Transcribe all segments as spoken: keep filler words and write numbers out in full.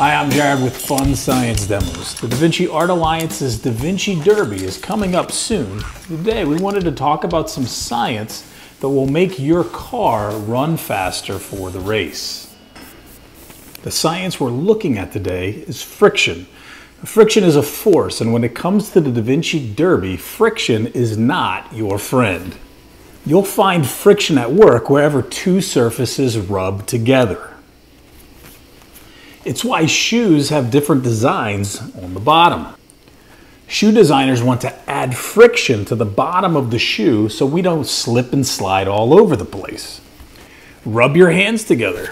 Hi, I'm Jared with Fun Science Demos. The Da Vinci Art Alliance's Da Vinci Derby is coming up soon. Today we wanted to talk about some science that will make your car run faster for the race. The science we're looking at today is friction. Friction is a force, and when it comes to the Da Vinci Derby, friction is not your friend. You'll find friction at work wherever two surfaces rub together. It's why shoes have different designs on the bottom. Shoe designers want to add friction to the bottom of the shoe so we don't slip and slide all over the place. Rub your hands together.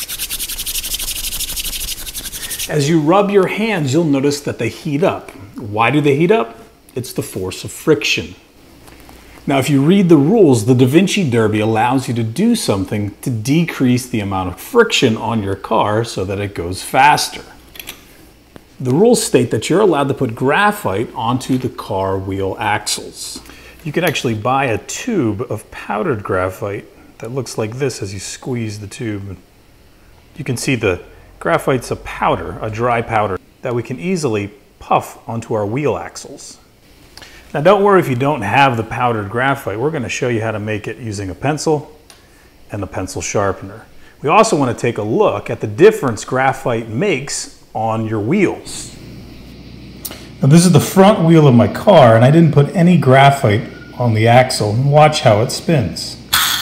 As you rub your hands, you'll notice that they heat up. Why do they heat up? It's the force of friction. Now, if you read the rules, the Da Vinci Derby allows you to do something to decrease the amount of friction on your car so that it goes faster. The rules state that you're allowed to put graphite onto the car wheel axles. You can actually buy a tube of powdered graphite that looks like this as you squeeze the tube. You can see the graphite's a powder, a dry powder, that we can easily puff onto our wheel axles. Now don't worry if you don't have the powdered graphite. We're going to show you how to make it using a pencil and the pencil sharpener. We also want to take a look at the difference graphite makes on your wheels. Now this is the front wheel of my car, and I didn't put any graphite on the axle. And watch how it spins.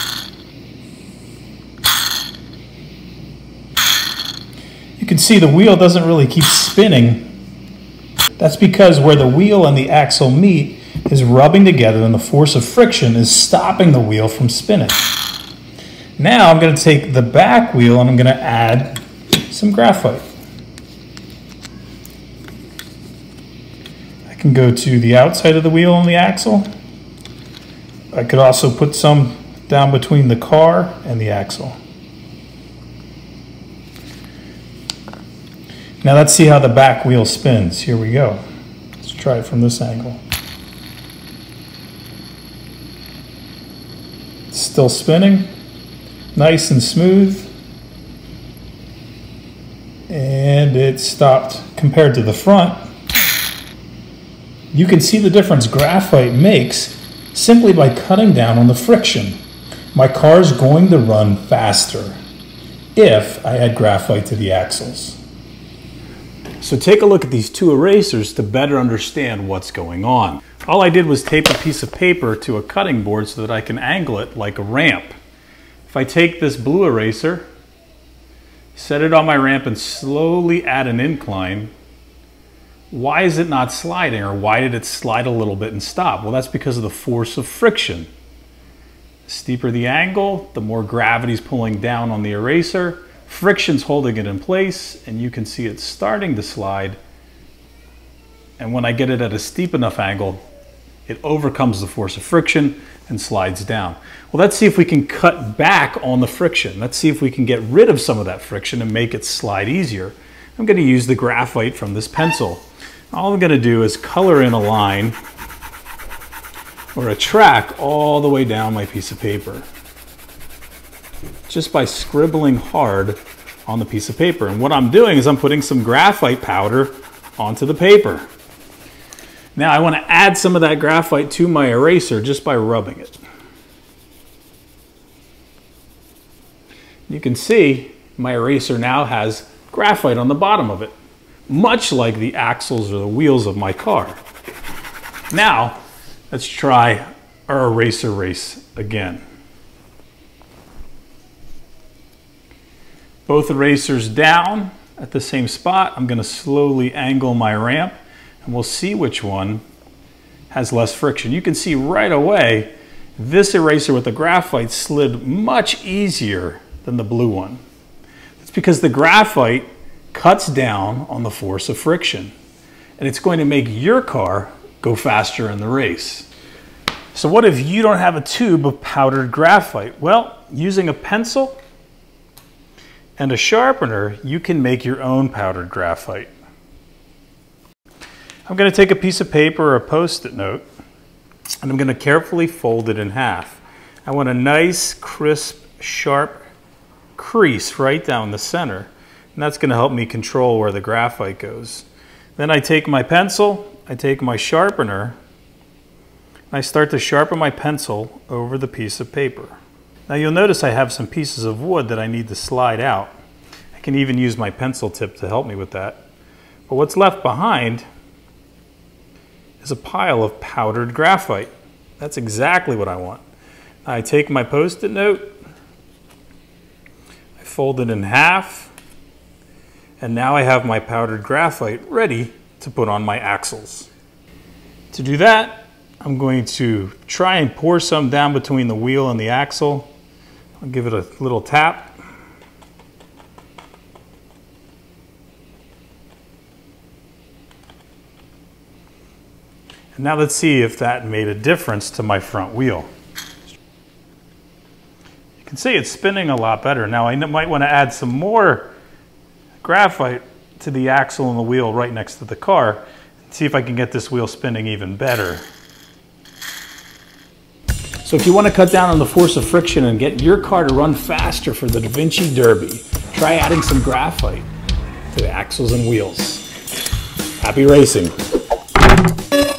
You can see the wheel doesn't really keep spinning. That's because where the wheel and the axle meet is rubbing together, and the force of friction is stopping the wheel from spinning. Now I'm going to take the back wheel and I'm going to add some graphite. I can go to the outside of the wheel and the axle. I could also put some down between the car and the axle. Now let's see how the back wheel spins. Here we go. Let's try it from this angle. It's still spinning, nice and smooth. And it stopped compared to the front. You can see the difference graphite makes simply by cutting down on the friction. My car is going to run faster if I add graphite to the axles. So take a look at these two erasers to better understand what's going on. All I did was tape a piece of paper to a cutting board so that I can angle it like a ramp. If I take this blue eraser, set it on my ramp and slowly add an incline, why is it not sliding, or why did it slide a little bit and stop? Well, that's because of the force of friction. The steeper the angle, the more gravity is pulling down on the eraser. Friction's holding it in place, and you can see it starting to slide. And when I get it at a steep enough angle, it overcomes the force of friction and slides down. Well, let's see if we can cut back on the friction. Let's see if we can get rid of some of that friction and make it slide easier. I'm going to use the graphite from this pencil. All I'm going to do is color in a line or a track all the way down my piece of paper, just by scribbling hard on the piece of paper. And what I'm doing is I'm putting some graphite powder onto the paper. Now I want to add some of that graphite to my eraser just by rubbing it. You can see my eraser now has graphite on the bottom of it, much like the axles or the wheels of my car. Now let's try our eraser race again. Both erasers down at the same spot. I'm going to slowly angle my ramp, and we'll see which one has less friction. You can see right away this eraser with the graphite slid much easier than the blue one. It's because the graphite cuts down on the force of friction, and it's going to make your car go faster in the race. So what if you don't have a tube of powdered graphite? Well, using a pencil and a sharpener, you can make your own powdered graphite. I'm going to take a piece of paper or a post-it note, and I'm going to carefully fold it in half. I want a nice, crisp, sharp crease right down the center. And that's going to help me control where the graphite goes. Then I take my pencil, I take my sharpener, and I start to sharpen my pencil over the piece of paper. Now you'll notice I have some pieces of wood that I need to slide out. I can even use my pencil tip to help me with that. But what's left behind is a pile of powdered graphite. That's exactly what I want. I take my Post-it note, I fold it in half, and now I have my powdered graphite ready to put on my axles. To do that, I'm going to try and pour some down between the wheel and the axle. I'll give it a little tap. And now let's see if that made a difference to my front wheel. You can see it's spinning a lot better. Now I might want to add some more graphite to the axle and the wheel right next to the car and see if I can get this wheel spinning even better. So if you want to cut down on the force of friction and get your car to run faster for the Da Vinci Derby, try adding some graphite to the axles and wheels. Happy racing!